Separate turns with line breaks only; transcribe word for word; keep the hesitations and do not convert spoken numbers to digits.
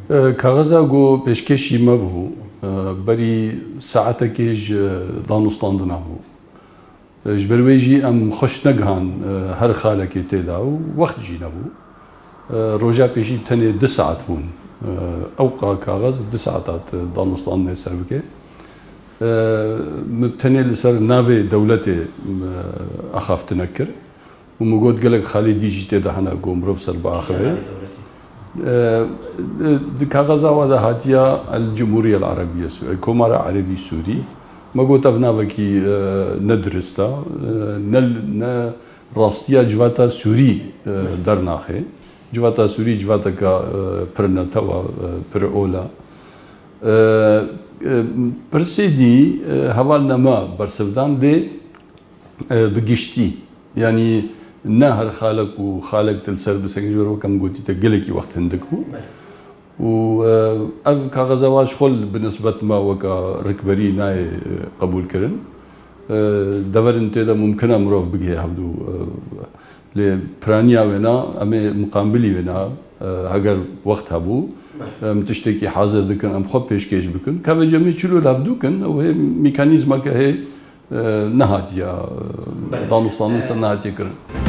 کاغذا گو پیشکشی مبهو بری ساعت کیج دانستان نبود. جبرویجی ام خوش نگهان هر خاله کی تدا و وقت جی نبود. روجا پیشی تنی دو ساعت بون. اوقا کاغذ دو ساعات دانستان نسر بکه. متنی لسر ناوی دولت اخافت نکر. و مجود قالك خالي ديجيتي ده هنا قوم رفسر بآخره. كاغزا وده هاتيا الجمهورية العربية السورية، كومارا عربي سوري. ما قلت أبنا بكي ندرستا نل ن راستيا جواتا سوري درناخه. جواتا سوري جواتا كا برنتا و برأولا. برسيدي حوالنا ما برسودان ده بقشتي يعني نهر خالق وخالق تلسر بسنجور وكم قلتي تقلكي وقت عندكو و أب كغزواج خل بالنسبة ما وكا ركبري ناي قبول كرن دور انت ده ممكن مروف بقيه هبدو لبرانيا ونا أمي مقابلي ونا هاجر وقت هبو متشتكي حاضر دكن أم خب پیش کش بکن که جمعی چلو لابدو کن و هي ميكانيزما که هي نهاتيا دانستان نهاتيا كرن.